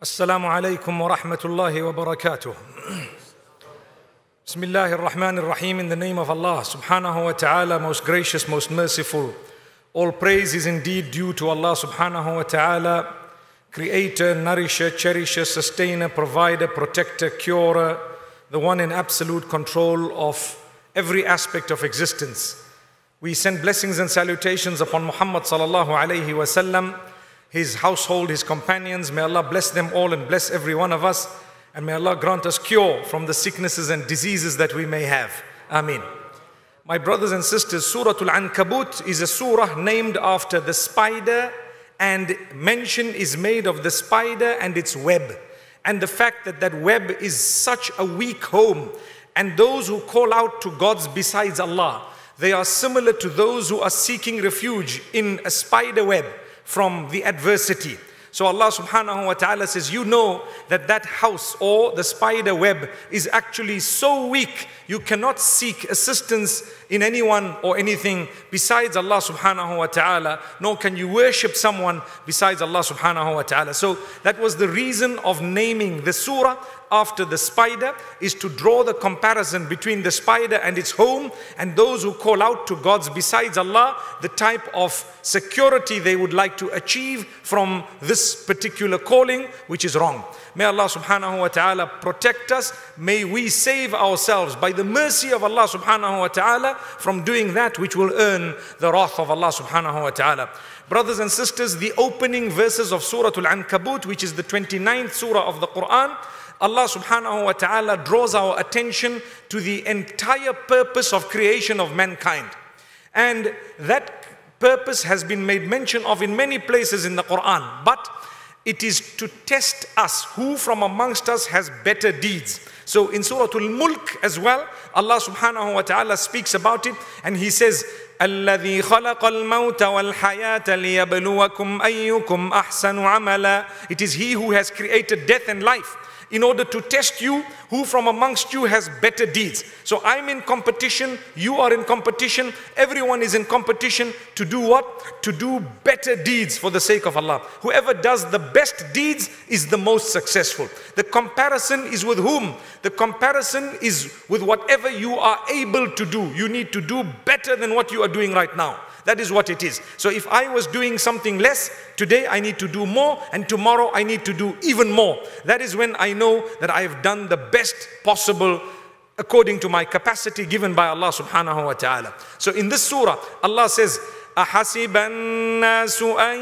Assalamu alaikum wa rahmatullahi wa barakatuh. Bismillahir Rahmanir Rahim. In the name of Allah subhanahu wa ta'ala, most gracious, most merciful. All praise is indeed due to Allah subhanahu wa ta'ala, creator, nourisher, cherisher, sustainer, provider, protector, curer, the one in absolute control of every aspect of existence. We send blessings and salutations upon Muhammad sallallahu alayhi wa sallam, his household, his companions. May Allah bless them all and bless every one of us. And may Allah grant us cure from the sicknesses and diseases that we may have. Ameen. My brothers and sisters, Surah Al-Ankabut is a surah named after the spider, and mention is made of the spider and its web. And the fact that that web is such a weak home. And those who call out to gods besides Allah, they are similar to those who are seeking refuge in a spider web from the adversity. So Allah subhanahu wa ta'ala says, you know that that house or the spider web is actually so weak, you cannot seek assistance in anyone or anything besides Allah subhanahu wa ta'ala, nor can you worship someone besides Allah subhanahu wa ta'ala. So that was the reason of naming the surah after the spider, is to draw the comparison between the spider and its home and those who call out to gods besides Allah, the type of security they would like to achieve from this particular calling, which is wrong. May Allah subhanahu wa ta'ala protect us. May we save ourselves by the mercy of Allah subhanahu wa ta'ala from doing that which will earn the wrath of Allah subhanahu wa ta'ala. Brothers and sisters, the opening verses of Surah Al-Ankabut, which is the 29th surah of the Quran, Allah subhanahu wa ta'ala draws our attention to the entire purpose of creation of mankind. And that purpose has been made mention of in many places in the Quran. But it is to test us, who from amongst us has better deeds. So in Surah Al-Mulk as well, Allah subhanahu wa ta'ala speaks about it, and He says, الَّذِي خَلَقَ الْمَوْتَ وَالْحَيَاةَ لِيَبْلُوَكُمْ أَيُّكُمْ أَحْسَنُ عَمَلًا. It is He who has created death and life in order to test you, who from amongst you has better deeds. So I'm in competition, you are in competition, everyone is in competition to do what? To do better deeds for the sake of Allah. Whoever does the best deeds is the most successful. The comparison is with whom? The comparison is with whatever you are able to do. You need to do better than what you are doing right now. That is what it is. So if I was doing something less, today I need to do more, and tomorrow I need to do even more. That is when I know that I have done the best possible according to my capacity given by Allah subhanahu wa ta'ala. So in this surah, Allah says, أَحَسِبَ النَّاسُ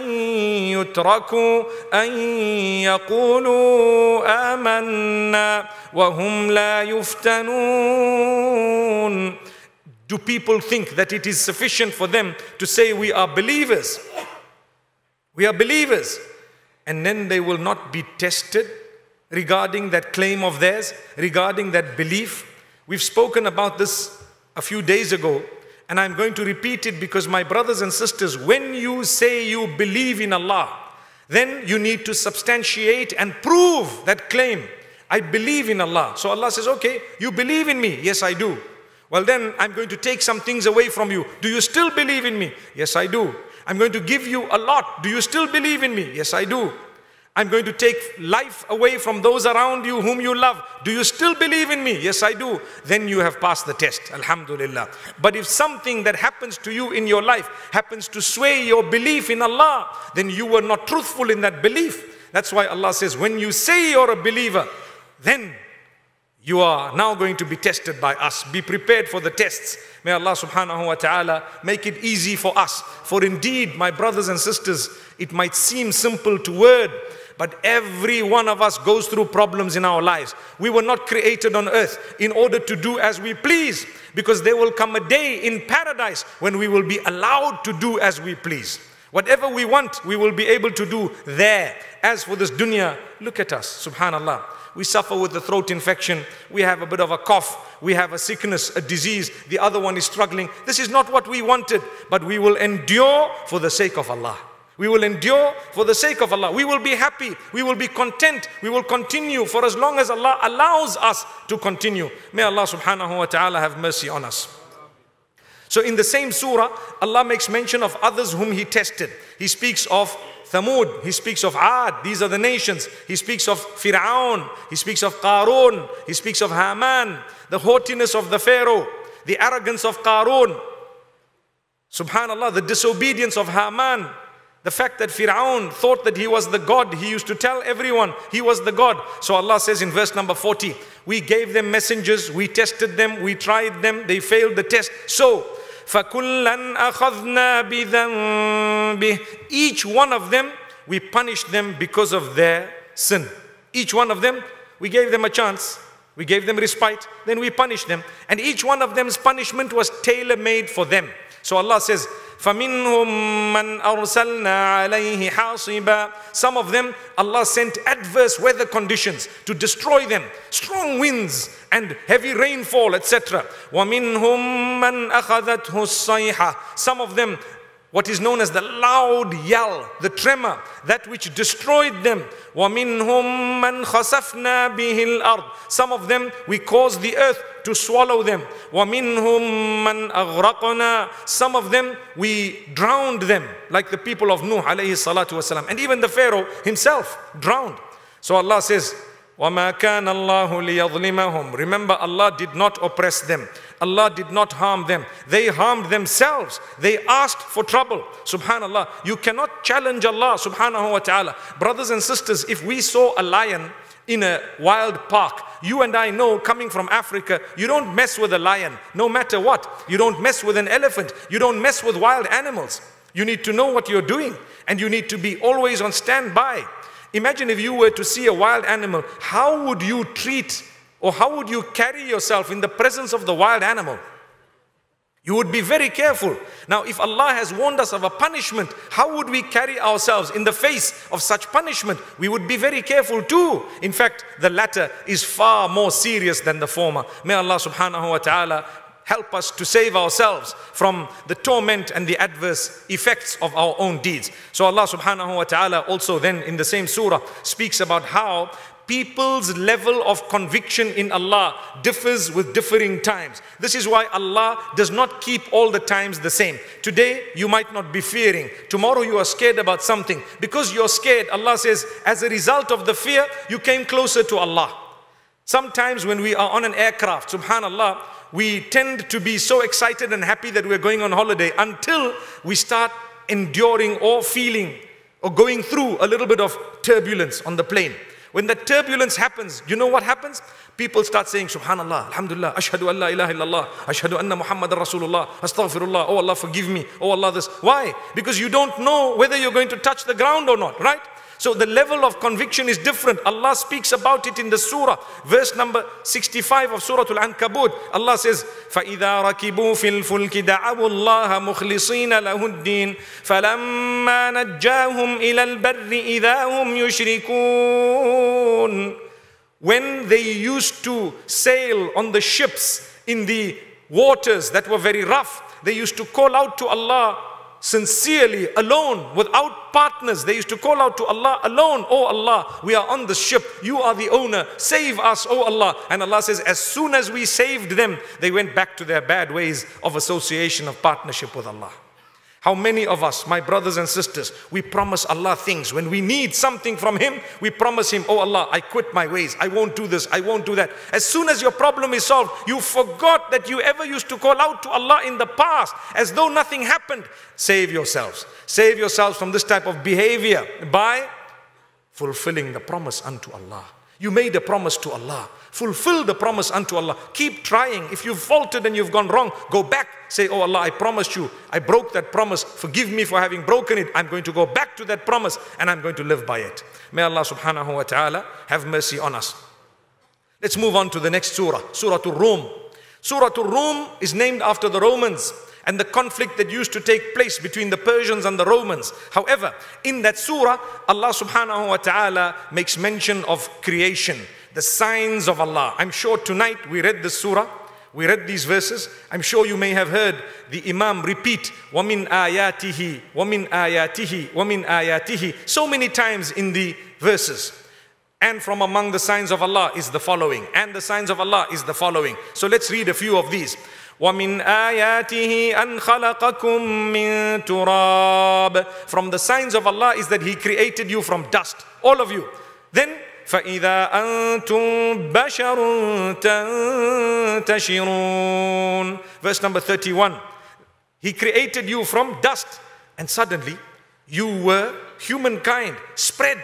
أَن يُتْرَكُوا أَن يَقُولُوا آمَنَّا وَهُمْ لَا يُفْتَنُونَ. Do people think that it is sufficient for them to say we are believers? We are believers. And then they will not be tested regarding that claim of theirs, regarding that belief. We've spoken about this a few days ago, and I'm going to repeat it because my brothers and sisters, when you say you believe in Allah, then you need to substantiate and prove that claim. I believe in Allah. So Allah says, okay, you believe in me? Yes, I do. Well, then I'm going to take some things away from you. Do you still believe in me? Yes, I do. I'm going to give you a lot. Do you still believe in me? Yes, I do. I'm going to take life away from those around you whom you love. Do you still believe in me? Yes, I do. Then you have passed the test. Alhamdulillah. But if something that happens to you in your life happens to sway your belief in Allah, then you were not truthful in that belief. That's why Allah says, when you say you're a believer, then you are now going to be tested by us. Be prepared for the tests. May Allah subhanahu wa ta'ala make it easy for us. For indeed, my brothers and sisters, it might seem simple to word, but every one of us goes through problems in our lives. We were not created on earth in order to do as we please, because there will come a day in paradise when we will be allowed to do as we please. Whatever we want, we will be able to do there. As for this dunya, look at us, subhanallah. We suffer with the throat infection, we have a bit of a cough, we have a sickness, a disease, the other one is struggling. This is not what we wanted, but we will endure for the sake of Allah. We will endure for the sake of Allah. We will be happy, we will be content, we will continue for as long as Allah allows us to continue. May Allah subhanahu wa ta'ala have mercy on us. So in the same surah, Allah makes mention of others whom He tested. He speaks of Thamud, He speaks of Ad, these are the nations. He speaks of Fir'aun, He speaks of Qarun, He speaks of Haman, the haughtiness of the Pharaoh, the arrogance of Qarun. Subhanallah, the disobedience of Haman, the fact that Fir'aun thought that he was the God. He used to tell everyone he was the God. So Allah says in verse number 40, we gave them messengers, we tested them, we tried them, they failed the test. So, فَكُلًّا أَخَذْنَا بِذَنْبِهِ, each one of them, we punished them because of their sin. Each one of them, we gave them a chance. We gave them respite, then we punished them. And each one of them's punishment was tailor-made for them. So Allah says, فَمِنْهُمْ مَنْ أَرْسَلْنَا عَلَيْهِ حَاصِبًا. Some of them, Allah sent adverse weather conditions to destroy them. Strong winds and heavy rainfall, etc. وَمِنْهُمْ مَنْ أَخَذَتْهُ الصَّيْحَةُ. Some of them, what is known as the loud yell, the tremor, that which destroyed them. وَمِنْهُمْ مَنْ خَسَفْنَا بِهِ الْأَرْضِ. Some of them, we caused the earth to swallow them. وَمِنْهُمْ مَنْ أَغْرَقْنَا. Some of them, we drowned them, like the people of Nuh alayhi salatu wasalam. And even the Pharaoh himself drowned. So Allah says, وَمَا كَانَ اللَّهُ لِيَظْلِمَهُمْ. Remember, Allah did not oppress them. Allah did not harm them. They harmed themselves. They asked for trouble. Subhanallah. You cannot challenge Allah subhanahu wa ta'ala. Brothers and sisters, if we saw a lion in a wild park, you and I know, coming from Africa, you don't mess with a lion, no matter what. You don't mess with an elephant. You don't mess with wild animals. You need to know what you're doing, and you need to be always on standby. Imagine if you were to see a wild animal, how would you treat or how would you carry yourself in the presence of the wild animal? You would be very careful. Now, if Allah has warned us of a punishment, how would we carry ourselves in the face of such punishment? We would be very careful too. In fact, the latter is far more serious than the former. May Allah subhanahu wa ta'ala help us to save ourselves from the torment and the adverse effects of our own deeds. So Allah subhanahu wa ta'ala also then in the same surah speaks about how people's level of conviction in Allah differs with differing times. This is why Allah does not keep all the times the same. Today you might not be fearing. Tomorrow you are scared about something. Because you're scared, Allah says, as a result of the fear, you came closer to Allah. Sometimes when we are on an aircraft, subhanallah, we tend to be so excited and happy that we're going on holiday until we start enduring or feeling or going through a little bit of turbulence on the plane. When the turbulence happens, you know what happens? People start saying, Subhanallah, Alhamdulillah, Ashhadu an la ilaha illallah, Ashhadu anna Muhammadan Rasulullah, Astaghfirullah, oh Allah forgive me, oh Allah this. Why? Because you don't know whether you're going to touch the ground or not, right? So the level of conviction is different. Allah speaks about it in the surah. Verse number 65 of Surah Al-Ankabut. Allah says, فَإِذَا رَكِبُوا فِي الْفُلْكِ دَعَوُوا اللَّهَ مُخْلِصِينَ لَهُ الدِّينَ فَلَمَّا نَجَّاهُمْ إِلَى الْبَرِّ إِذَا هُمْ يُشْرِكُونَ. When they used to sail on the ships in the waters that were very rough, they used to call out to Allah sincerely, alone, without partners. They used to call out to Allah alone. Oh Allah, we are on the ship. You are the owner. Save us, oh Allah. And Allah says, as soon as we saved them, they went back to their bad ways of association, of partnership with Allah. How many of us, my brothers and sisters, we promise Allah things. When we need something from Him, we promise Him, oh Allah, I quit my ways. I won't do this. I won't do that. As soon as your problem is solved, you forgot that you ever used to call out to Allah in the past, as though nothing happened. Save yourselves. Save yourselves from this type of behavior by fulfilling the promise unto Allah. You made a promise to Allah. Fulfill the promise unto Allah. Keep trying. If you've faltered and you've gone wrong, go back. Say, oh Allah, I promised you. I broke that promise. Forgive me for having broken it. I'm going to go back to that promise and I'm going to live by it. May Allah subhanahu wa ta'ala have mercy on us. Let's move on to the next surah. Surah Ar-Rum. Surah Ar-Rum is named after the Romans and the conflict that used to take place between the Persians and the Romans. However, in that surah, Allah subhanahu wa ta'ala makes mention of creation, the signs of Allah. I'm sure tonight we read this surah, we read these verses. I'm sure you may have heard the Imam repeat, وَمِنْ آيَاتِهِ وَمِنْ آيَاتِهِ وَمِنْ آيَاتِهِ, so many times in the verses. And from among the signs of Allah is the following. And the signs of Allah is the following. So let's read a few of these. وَمِنْ آيَاتِهِ أَنْ خَلَقَكُم مِّن تُرَابٍ. From the signs of Allah is that He created you from dust. All of you. Then فَإِذَا أَنْتُمْ بَشَرٌ تَنْتَشِرُونَ. Verse number 31. He created you from dust. And suddenly you were humankind spread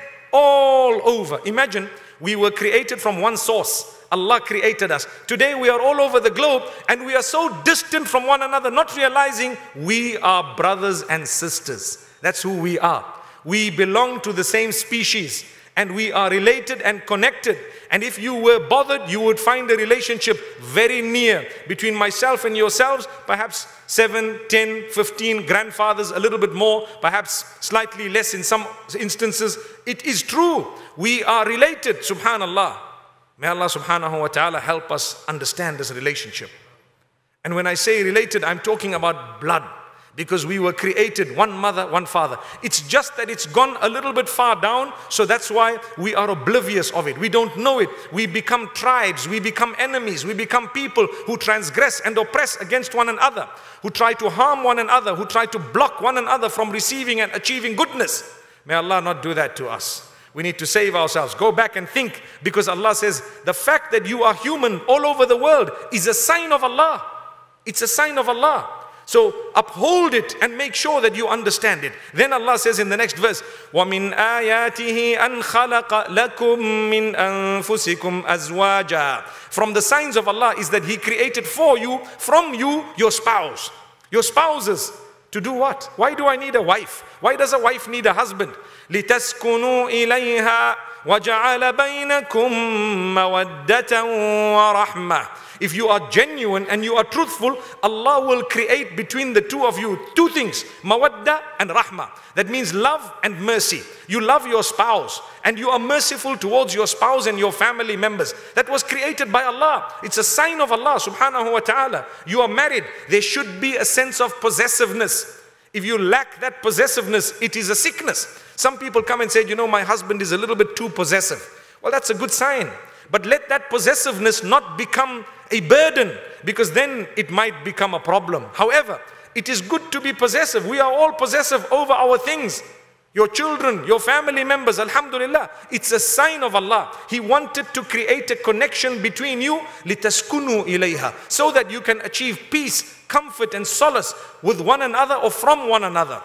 all over. Imagine, we were created from one source. Allah created us. Today we are all over the globe and we are so distant from one another, not realizing we are brothers and sisters. That's who we are. We belong to the same species and we are related and connected. And if you were bothered, you would find a relationship very near between myself and yourselves, perhaps 7, 10, 15 grandfathers, a little bit more, perhaps slightly less in some instances. It is true. We are related, subhanallah. May Allah subhanahu wa ta'ala help us understand this relationship. And when I say related, I'm talking about blood. Because we were created one mother, one father. It's just that it's gone a little bit far down, so that's why we are oblivious of it. We don't know it. We become tribes, we become enemies, we become people who transgress and oppress against one another, who try to harm one another, who try to block one another from receiving and achieving goodness. May Allah not do that to us. We need to save ourselves. Go back and think, because Allah says the fact that you are human all over the world is a sign of Allah. It's a sign of Allah. So uphold it and make sure that you understand it. Then Allah says in the next verse, وَمِنْ آيَاتِهِ أَنْ خَلَقَ لَكُم مِّنْ أَنفُسِكُمْ أَزْوَاجًا. From the signs of Allah is that He created for you, from you, your spouse. Your spouses. To do what? Why do I need a wife? Why does a wife need a husband? لِتَسْكُنُوا إِلَيْهَا وَجَعَلَ بَيْنَكُمْ مَوَدَّةً وَرَحْمَةً. If you are genuine and you are truthful, Allah will create between the two of you two things, mawadda and rahmah. That means love and mercy. You love your spouse and you are merciful towards your spouse and your family members. That was created by Allah. It's a sign of Allah subhanahu wa ta'ala. You are married. There should be a sense of possessiveness. If you lack that possessiveness, it is a sickness. Some people come and say, you know, my husband is a little bit too possessive. Well, that's a good sign. But let that possessiveness not become a burden, because then it might become a problem. However, it is good to be possessive. We are all possessive over our things. Your children, your family members, alhamdulillah. It's a sign of Allah. He wanted to create a connection between you, لِتَسْكُنُوا إِلَيْهَا, so that you can achieve peace, comfort and solace with one another or from one another.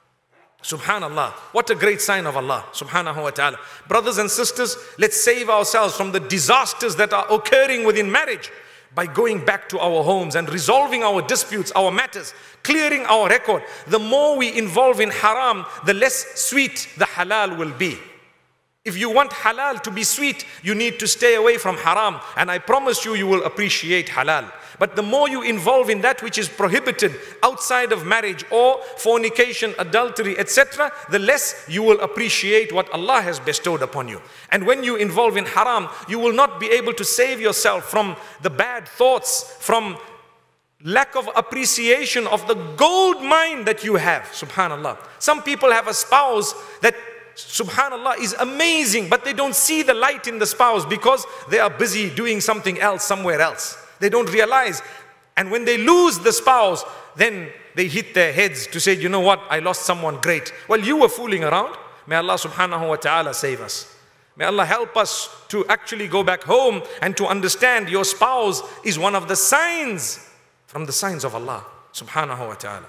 Subhanallah, what a great sign of Allah subhanahu wa ta'ala. Brothers and sisters, let's save ourselves from the disasters that are occurring within marriage by going back to our homes and resolving our disputes, our matters, clearing our record. The more we involve in haram, the less sweet the halal will be. If you want halal to be sweet, you need to stay away from haram, and I promise you, you will appreciate halal. But the more you involve in that which is prohibited outside of marriage, or fornication, adultery, etc., the less you will appreciate what Allah has bestowed upon you. And when you involve in haram, you will not be able to save yourself from the bad thoughts, from lack of appreciation of the gold mine that you have. Subhanallah. Some people have a spouse that, subhanallah, is amazing, but they don't see the light in the spouse because they are busy doing something else somewhere else. They don't realize. And when they lose the spouse, then they hit their heads to say, you know what, I lost someone great. Well, you were fooling around. May Allah subhanahu wa ta'ala save us. May Allah help us to actually go back home and to understand your spouse is one of the signs from the signs of Allah subhanahu wa ta'ala.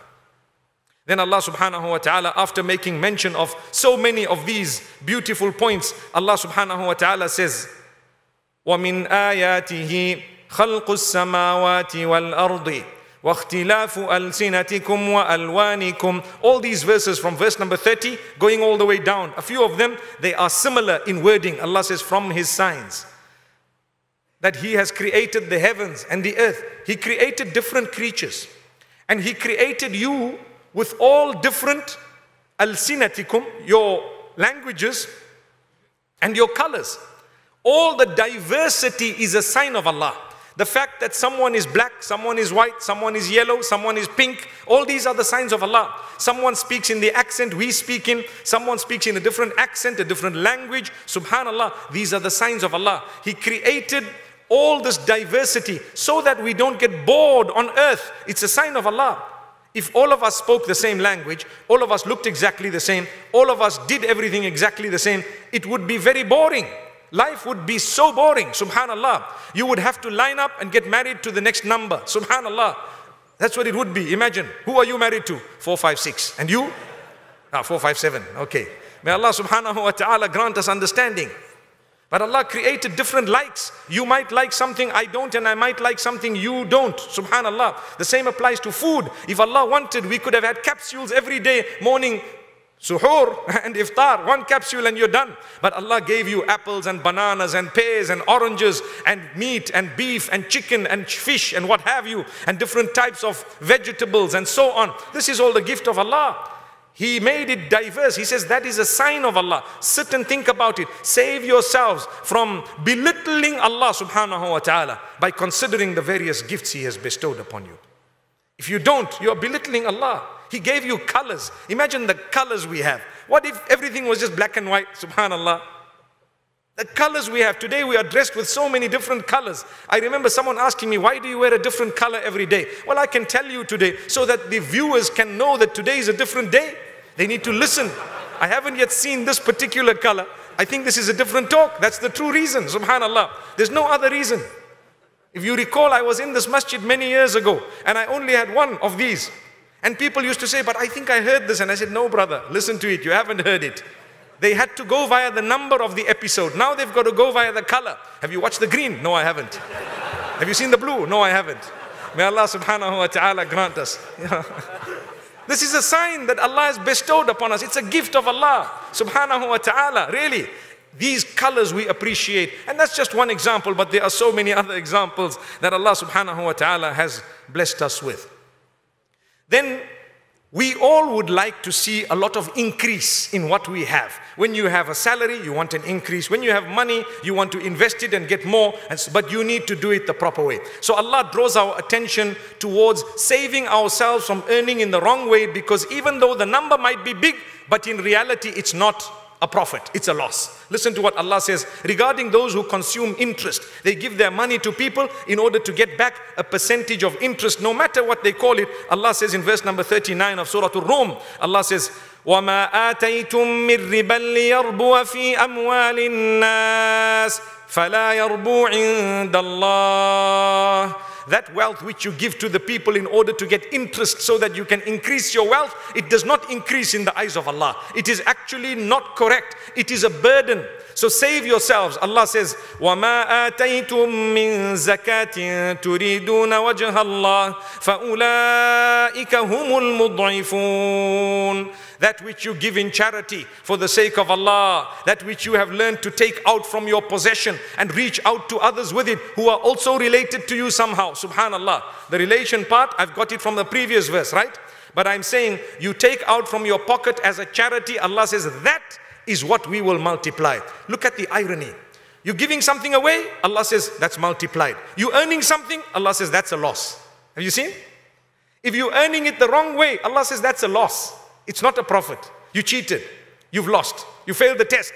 Then Allah subhanahu wa ta'ala, after making mention of so many of these beautiful points, Allah subhanahu wa ta'ala says, وَمِنْ آيَاتِهِ خَلْقُ السَّمَاوَاتِ وَالْأَرْضِ وَاخْتِلَافُ أَلْسِنَتِكُمْ وَأَلْوَانِكُمْ. All these verses from verse number 30 going all the way down, a few of them, they are similar in wording. Allah says, from His signs, that He has created the heavens and the earth. He created different creatures. And He created you with all different alsinatikum, your languages and your colors. All the diversity is a sign of Allah. The fact that someone is black, someone is white, someone is yellow, someone is pink, all these are the signs of Allah. Someone speaks in the accent we speak in, someone speaks in a different accent, a different language. Subhanallah, these are the signs of Allah. He created all this diversity so that we don't get bored on earth. It's a sign of Allah. If all of us spoke the same language, all of us looked exactly the same, all of us did everything exactly the same, it would be very boring. Life would be so boring, subhanallah. You would have to line up and get married to the next number, subhanallah. That's what it would be. Imagine, who are you married to? 4, 5, 6. And you? 4, 5, 7. Okay. May Allah subhanahu wa ta'ala grant us understanding. But Allah created different likes. You might like something I don't, and I might like something you don't. Subhanallah. The same applies to food. If Allah wanted, we could have had capsules every day, morning, suhoor and iftar, one capsule and you're done. But Allah gave you apples and bananas and pears and oranges and meat and beef and chicken and fish and what have you, and different types of vegetables and so on. This is all the gift of Allah. He made it diverse. He says that is a sign of Allah. Sit and think about it. Save yourselves from belittling Allah subhanahu wa ta'ala by considering the various gifts He has bestowed upon you. If you don't, you are belittling Allah. He gave you colors. Imagine the colors we have. What if everything was just black and white? Subhanallah. The colors we have. Today we are dressed with so many different colors. I remember someone asking me, why do you wear a different color every day? Well, I can tell you today so that the viewers can know that today is a different day. They need to listen. I haven't yet seen this particular color. I think this is a different talk. That's the true reason. Subhanallah. There's no other reason. If you recall, I was in this masjid many years ago and I only had one of these. And people used to say, but I think I heard this. And I said, no, brother, listen to it. You haven't heard it. They had to go via the number of the episode. Now they've got to go via the color. Have you watched the green? No, I haven't. Have you seen the blue? No, I haven't. May Allah subhanahu wa ta'ala grant us. This is a sign that Allah has bestowed upon us. It's a gift of Allah subhanahu wa ta'ala. Really. These colors we appreciate. And that's just one example, but there are so many other examples that Allah subhanahu wa ta'ala has blessed us with. Then we all would like to see a lot of increase in what we have. When you have a salary, you want an increase. When you have money, you want to invest it and get more, but you need to do it the proper way. So Allah draws our attention towards saving ourselves from earning in the wrong way, because even though the number might be big, but in reality it's not a profit, it's a loss. Listen to what Allah says regarding those who consume interest. They give their money to people in order to get back a percentage of interest, no matter what they call it. Allah says in verse number 39 of Surah Ar-Rum, Allah says, وَمَا آتَيْتُم مِّن رِّبًا لِيَرْبُوَ فِي أَمْوَالِ النَّاسِ فَلَا يَرْبُو عِندَ اللَّهِ. That wealth which you give to the people in order to get interest so that you can increase your wealth, it does not increase in the eyes of Allah. It is actually not correct. It is a burden. So save yourselves. Allah says, وَمَا آتَيْتُم مِّن زَكَاةٍ تُرِيدُونَ وَجْهَ اللَّهِ فَأُولَٰئِكَ هُمُ الْمُضْعِفُونَ. That which you give in charity for the sake of Allah, that which you have learned to take out from your possession and reach out to others with it who are also related to you somehow. Subhanallah. The relation part, I've got it from the previous verse, right? But I'm saying you take out from your pocket as a charity. Allah says that is what we will multiply. Look at the irony. You're giving something away, Allah says that's multiplied. You earning something, Allah says that's a loss. Have you seen? If you're earning it the wrong way, Allah says that's a loss. It's not a profit. You cheated. You've lost. You failed the test.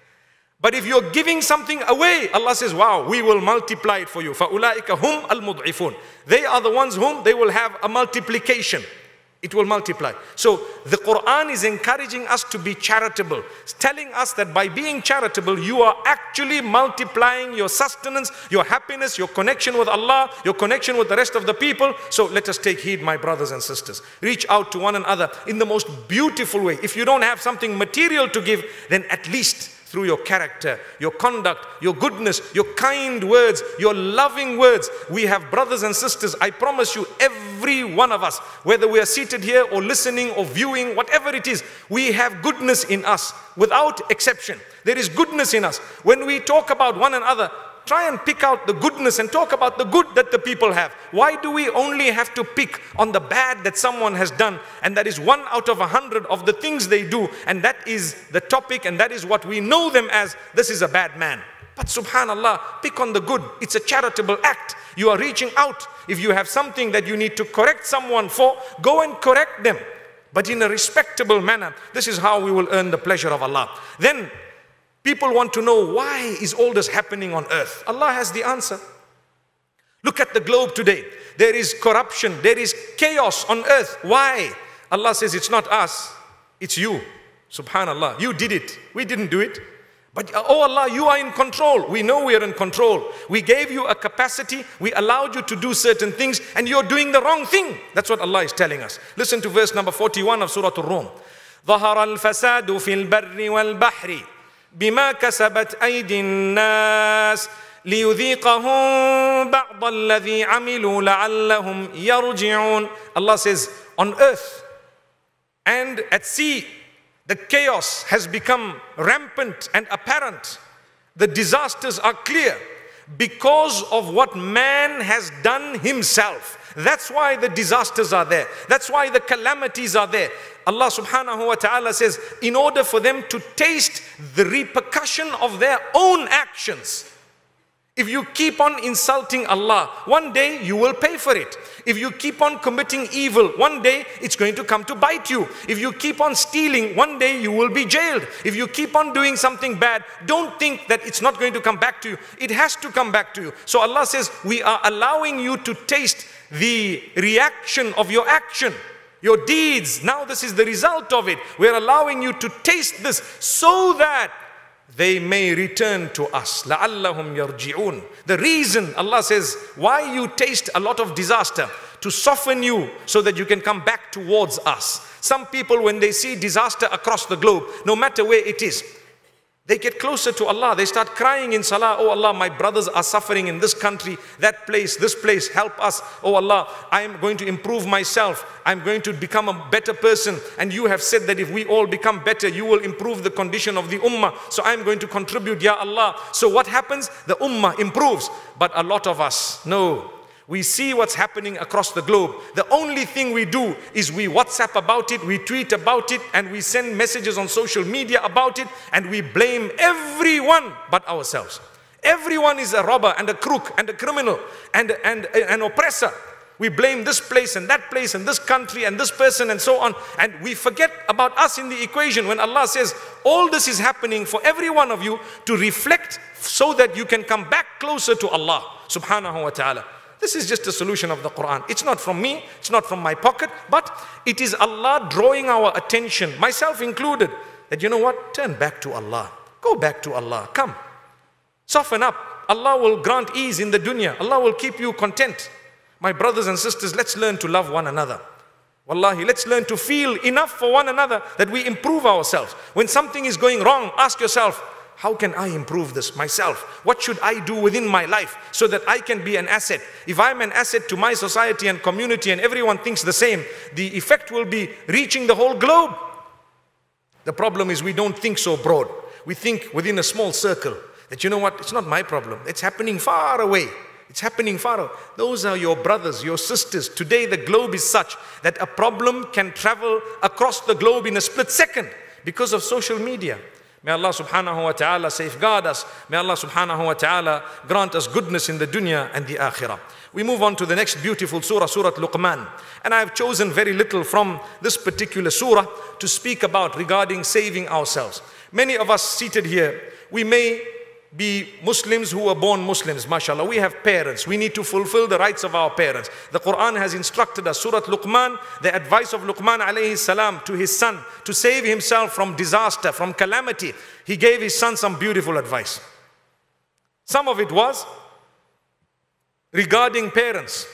But if you're giving something away, Allah says, wow, we will multiply it for you. فَأُولَٰئِكَ هُمْ الْمُضْعِفُونَ. They are the ones whom they will have a multiplication. It will multiply. So the Quran is encouraging us to be charitable. It's telling us that by being charitable, you are actually multiplying your sustenance, your happiness, your connection with Allah, your connection with the rest of the people. So let us take heed, my brothers and sisters. Reach out to one another in the most beautiful way. If you don't have something material to give, then at least through your character, your conduct, your goodness, your kind words, your loving words. We have brothers and sisters, I promise you, every one of us, whether we are seated here or listening or viewing, whatever it is, we have goodness in us without exception. There is goodness in us. When we talk about one another, try and pick out the goodness and talk about the good that the people have. Why do we only have to pick on the bad that someone has done? And that is 1 out of 100 of the things they do. And that is the topic, and that is what we know them as. This is a bad man. But subhanallah, pick on the good. It's a charitable act. You are reaching out. If you have something that you need to correct someone for, go and correct them, but in a respectable manner. This is how we will earn the pleasure of Allah. Then people want to know, why is all this happening on earth? Allah has the answer. Look at the globe today. There is corruption, there is chaos on earth. Why? Allah says it's not us, it's you. Subhanallah, you did it. We didn't do it. But oh Allah, you are in control. We know we are in control. We gave you a capacity. We allowed you to do certain things, and you're doing the wrong thing. That's what Allah is telling us. Listen to verse number 41 of Surah Ar-Rum. ظهر الفساد في البر والبحر بما كسبت أيدي الناس ليذيقهم بعض الذي عملوا لعلهم يرجعون. Allah says, on earth and at sea, the chaos has become rampant and apparent. The disasters are clear because of what man has done himself. That's why the disasters are there. That's why the calamities are there. Allah subhanahu wa ta'ala says, in order for them to taste the repercussion of their own actions. If you keep on insulting Allah, one day you will pay for it. If you keep on committing evil, one day it's going to come to bite you. If you keep on stealing, one day you will be jailed. If you keep on doing something bad, don't think that it's not going to come back to you. It has to come back to you. So Allah says, we are allowing you to taste the reaction of your action, your deeds. Now this is the result of it. We're allowing you to taste this so that they may return to us. لَعَلَّهُمْ يَرْجِعُونَ. The reason, Allah says, why you taste a lot of disaster, to soften you so that you can come back towards us. Some people, when they see disaster across the globe, no matter where it is, they get closer to Allah. They start crying in salah, oh Allah, my brothers are suffering in this country, that place, this place, help us. Oh Allah, I am going to improve myself. I'm going to become a better person. And you have said that if we all become better, you will improve the condition of the ummah. So I'm going to contribute, Ya Allah. So what happens? The ummah improves. But a lot of us, no. We see what's happening across the globe. The only thing we do is we WhatsApp about it, we tweet about it, and we send messages on social media about it, and we blame everyone but ourselves. Everyone is a robber and a crook and a criminal and an oppressor. We blame this place and that place and this country and this person and so on, and we forget about us in the equation when Allah says all this is happening for every one of you to reflect so that you can come back closer to Allah subhanahu wa ta'ala. This is just a solution of the Quran. It's not from me, it's not from my pocket, but it is Allah drawing our attention, myself included, that you know what, turn back to Allah. Go back to Allah, come. Soften up. Allah will grant ease in the dunya. Allah will keep you content. My brothers and sisters, let's learn to love one another. Wallahi, let's learn to feel enough for one another that we improve ourselves. When something is going wrong, ask yourself, how can I improve this myself? What should I do within my life so that I can be an asset? If I'm an asset to my society and community and everyone thinks the same, the effect will be reaching the whole globe. The problem is we don't think so broad. We think within a small circle that, you know what, it's not my problem. It's happening far away. It's happening far away. Those are your brothers, your sisters. Today the globe is such that a problem can travel across the globe in a split second because of social media. May Allah subhanahu wa ta'ala safeguard us. May Allah subhanahu wa ta'ala grant us goodness in the dunya and the akhirah. We move on to the next beautiful surah, Surah Luqman. And I have chosen very little from this particular surah to speak about regarding saving ourselves. Many of us seated here, we may be Muslims who were born Muslims, mashallah. We have parents. We need to fulfill the rights of our parents. The Quran has instructed us, Surah Luqman, the advice of Luqman alayhi salam to his son to save himself from disaster, from calamity. He gave his son some beautiful advice. Some of it was regarding parents.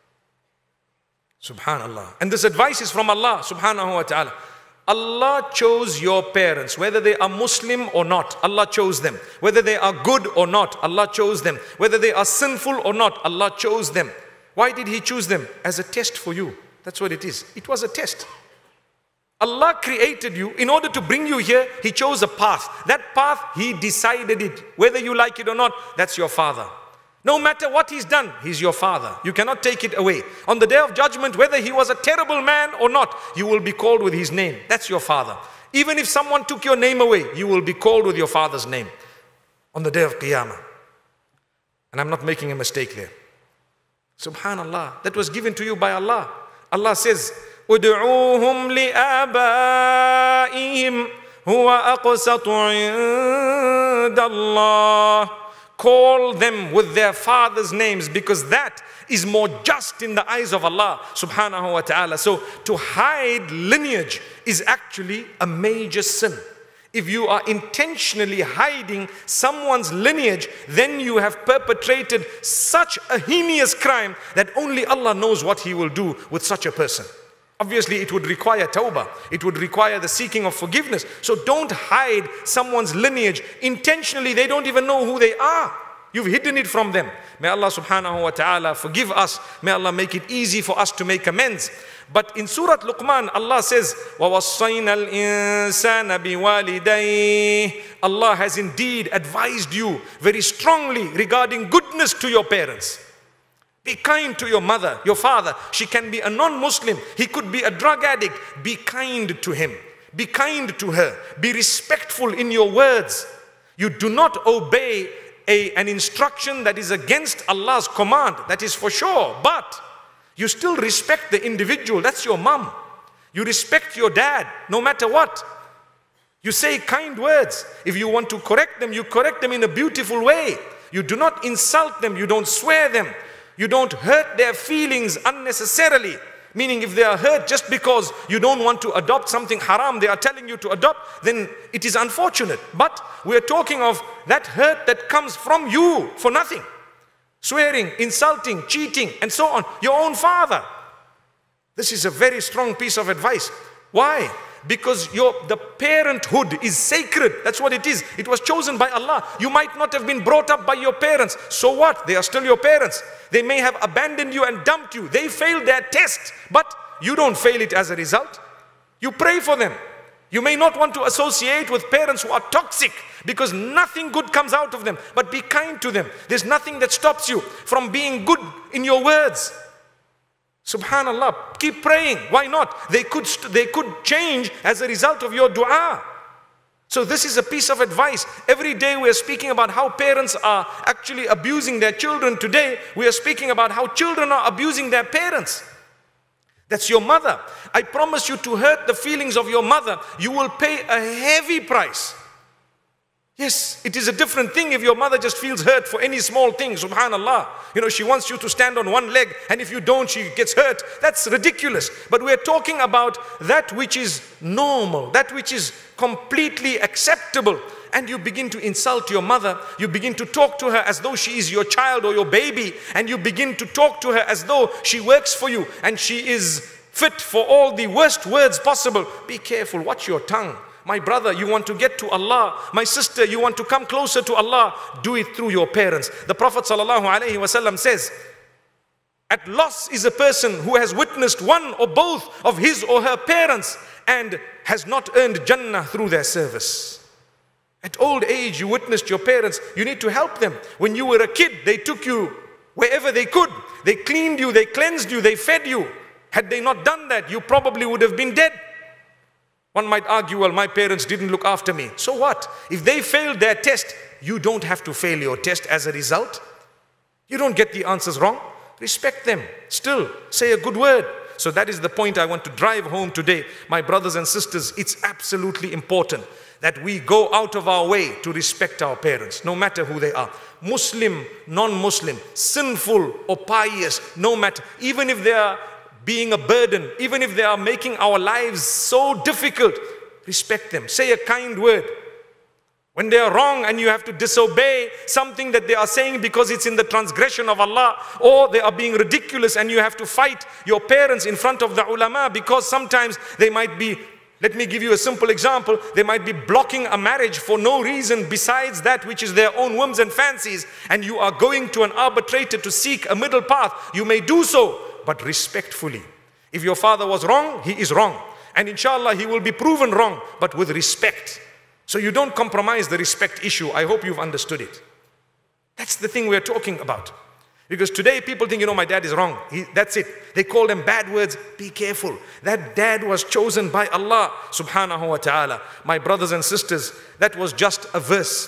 Subhanallah. And this advice is from Allah subhanahu wa ta'ala. Allah chose your parents, whether they are Muslim or not, Allah chose them. Whether they are good or not, Allah chose them. Whether they are sinful or not, Allah chose them. Why did He choose them? As a test for you. That's what it is. It was a test. Allah created you. In order to bring you here, He chose a path. That path, He decided it. Whether you like it or not, that's your father. No matter what he's done, he's your father. You cannot take it away. On the day of judgment, whether he was a terrible man or not, you will be called with his name. That's your father. Even if someone took your name away, you will be called with your father's name. on the day of Qiyamah. And I'm not making a mistake there. Subhanallah, that was given to you by Allah. Allah says, "Ud'uuhum li'abaihim huwa aqsatu 'inda Allah." Call them with their fathers' names, because that is more just in the eyes of Allah subhanahu wa ta'ala. So to hide lineage is actually a major sin. If you are intentionally hiding someone's lineage, then you have perpetrated such a heinous crime that only Allah knows what He will do with such a person. Obviously, it would require tawbah. It would require the seeking of forgiveness. So don't hide someone's lineage intentionally. They don't even know who they are. You've hidden it from them. May Allah subhanahu wa ta'ala forgive us. May Allah make it easy for us to make amends. But in Surah Luqman, Allah says, وَوَصَّيْنَا الْإِنسَانَ بِوَالِدَيْهِ. Allah has indeed advised you very strongly regarding goodness to your parents. Be kind to your mother, your father. She can be a non-Muslim. He could be a drug addict. Be kind to him. Be kind to her. Be respectful in your words. You do not obey an instruction that is against Allah's command. That is for sure. But you still respect the individual. That's your mom. You respect your dad, no matter what. You say kind words. If you want to correct them, you correct them in a beautiful way. You do not insult them. You don't swear them. You don't hurt their feelings unnecessarily. Meaning, if they are hurt just because you don't want to adopt something haram they are telling you to adopt, then it is unfortunate. But we are talking of that hurt that comes from you for nothing. Swearing, insulting, cheating, and so on. Your own father. This is a very strong piece of advice. Why? Because the parenthood is sacred. That's what it is. It was chosen by Allah. You might not have been brought up by your parents. So what? They are still your parents. They may have abandoned you and dumped you. They failed their test, but you don't fail it as a result. You pray for them. You may not want to associate with parents who are toxic, because nothing good comes out of them. But be kind to them. There's nothing that stops you from being good in your words. Subhanallah, keep praying. Why not? They could change as a result of your dua. So this is a piece of advice. Every day we are speaking about how parents are actually abusing their children. Today we are speaking about how children are abusing their parents. That's your mother. I promise you, to hurt the feelings of your mother, you will pay a heavy price. Yes, it is a different thing if your mother just feels hurt for any small thing, subhanallah. You know, she wants you to stand on one leg, and if you don't, she gets hurt. That's ridiculous. But we're talking about that which is normal, that which is completely acceptable. And you begin to insult your mother, you begin to talk to her as though she is your child or your baby, and you begin to talk to her as though she works for you, and she is fit for all the worst words possible. Be careful, watch your tongue. My brother, you want to get to Allah. My sister, you want to come closer to Allah. Do it through your parents. The Prophet ﷺ says, at loss is a person who has witnessed one or both of his or her parents and has not earned Jannah through their service. At old age, you witnessed your parents. You need to help them. When you were a kid, they took you wherever they could. They cleaned you, they cleansed you, they fed you. Had they not done that, you probably would have been dead. One might argue, well, my parents didn't look after me. So what? If they failed their test, you don't have to fail your test as a result. You don't get the answers wrong. Respect them. Still, say a good word. So that is the point I want to drive home today. My brothers and sisters, it's absolutely important that we go out of our way to respect our parents, no matter who they are. Muslim, non-Muslim, sinful or pious, no matter. Even if they are being a burden, even if they are making our lives so difficult, respect them. Say a kind word. When they are wrong and you have to disobey something that they are saying because it's in the transgression of Allah, or they are being ridiculous and you have to fight your parents in front of the ulama because sometimes they might be, let me give you a simple example, they might be blocking a marriage for no reason besides that which is their own whims and fancies, and you are going to an arbitrator to seek a middle path. You may do so, but respectfully. If your father was wrong, he is wrong. And inshallah, he will be proven wrong, but with respect. So you don't compromise the respect issue. I hope you've understood it. That's the thing we're talking about. Because today people think, you know, my dad is wrong. That's it. They call them bad words. Be careful. That dad was chosen by Allah subhanahu wa ta'ala. My brothers and sisters, that was just a verse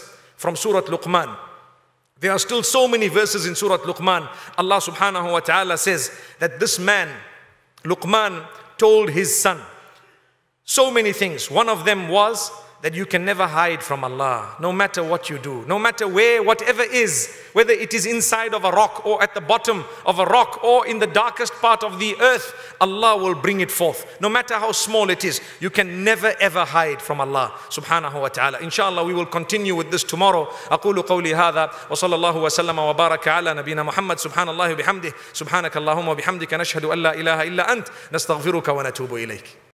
from Surah Luqman. There are still so many verses in Surah Luqman. Allah subhanahu wa ta'ala says that this man, Luqman, told his son so many things. One of them was that you can never hide from Allah, no matter what you do, no matter where, whatever is, whether it is inside of a rock or at the bottom of a rock or in the darkest part of the earth, Allah will bring it forth. No matter how small it is, you can never ever hide from Allah subhanahu wa ta'ala. Inshallah, we will continue with this tomorrow. أقول قولي هذا وصلى الله وسلم وبارك على نبينا محمد سبحان الله وبحمده سبحانك اللهم وبحمدك نشهد أن لا إله إلا أنت نستغفرك ونتوب إليك.